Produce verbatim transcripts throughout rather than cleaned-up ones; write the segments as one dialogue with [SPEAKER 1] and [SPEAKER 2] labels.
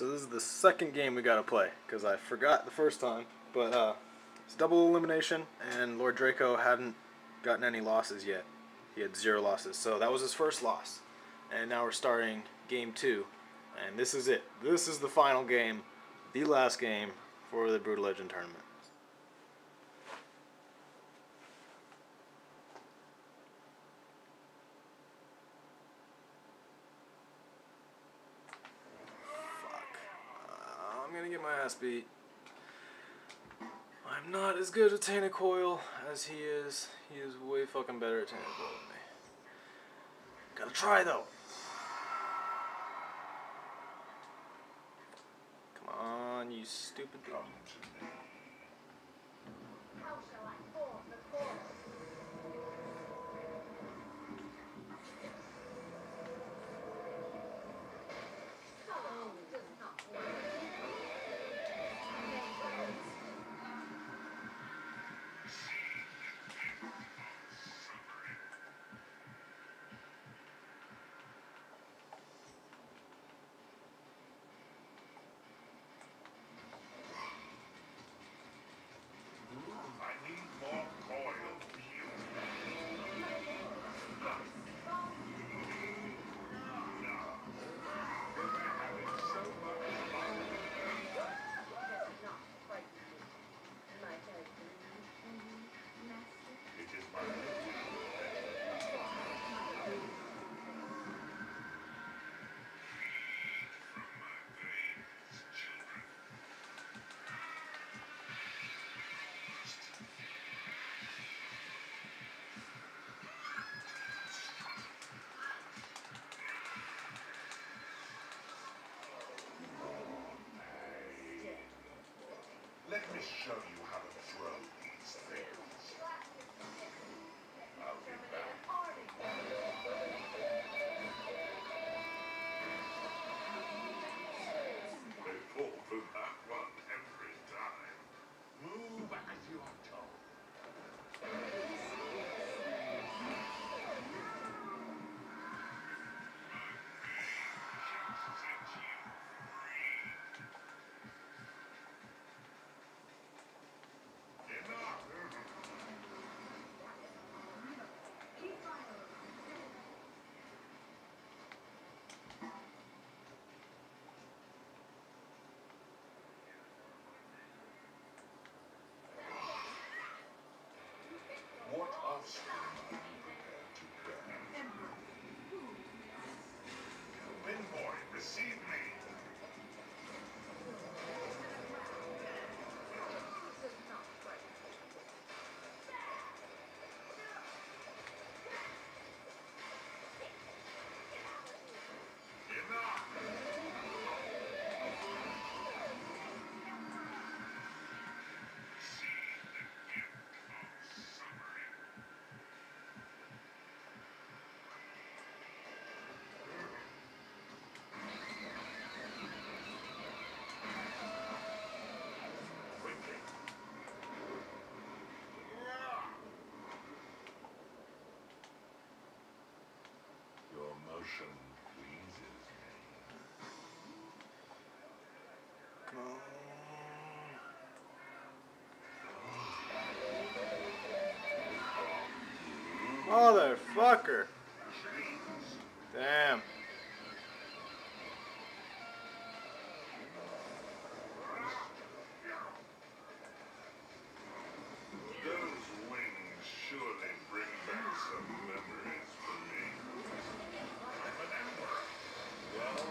[SPEAKER 1] So this is the second game we gotta play, because I forgot the first time. But uh, it's double elimination, and Lord Draco hadn't gotten any losses yet. He had zero losses, so that was his first loss. And now we're starting game two, and this is it. This is the final game, the last game for the Brutal Legend tournament. I'm gonna get my ass beat. I'm not as good at Tainted Coil as he is. He is way fucking better at Tainted Coil than me. Gotta try though. Come on, you stupid thing.
[SPEAKER 2] How shall I form the chorus? Color does not work.
[SPEAKER 3] Let me show you how to throw these things. I'll be back. They fall for that one every time. Move as you are told. What offspring are you prepared to bear? Windboy, receive me.
[SPEAKER 2] Does not work.
[SPEAKER 3] Enough! Quickly. Your motion pleases me.
[SPEAKER 1] Come on. Motherfucker. Damn.
[SPEAKER 3] Those wings surely bring back some memories for me. I'm an emperor. Well,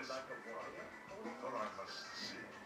[SPEAKER 3] spot, but I must see.